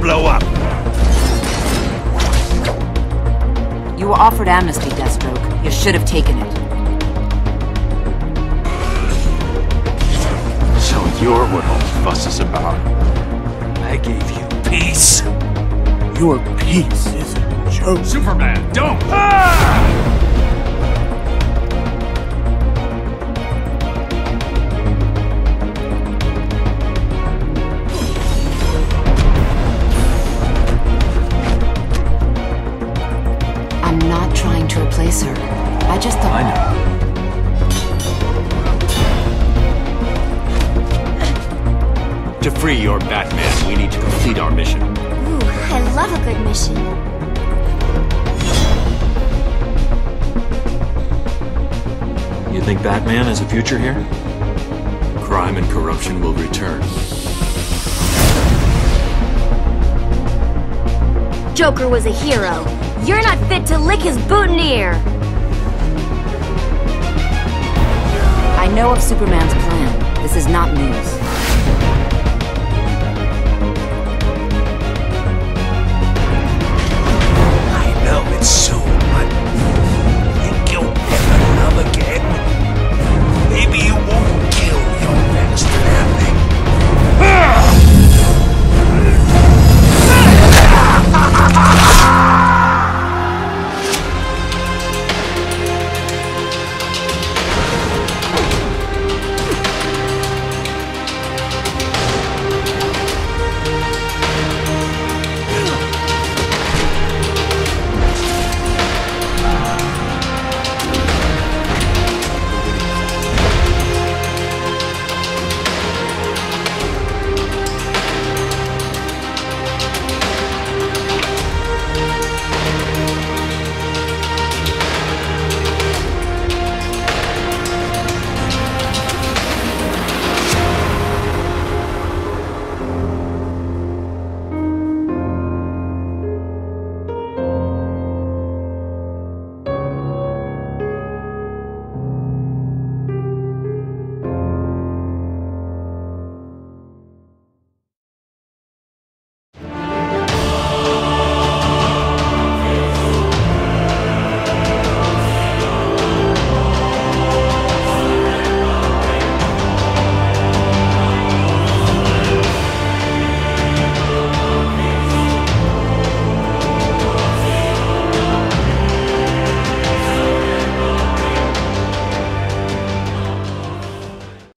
blow up. You were offered amnesty, Deathstroke. You should have taken it. So you're what all the fuss is about. I gave you peace. Your peace is a joke. Superman, don't! Ah! I'm not trying to replace her. I just thought... I know. To free your Batman, we need to complete our mission. Ooh, I love a good mission. You think Batman has a future here? Crime and corruption will return. Joker was a hero. You're not fit to lick his boutonniere. I know of Superman's plan. This is not news.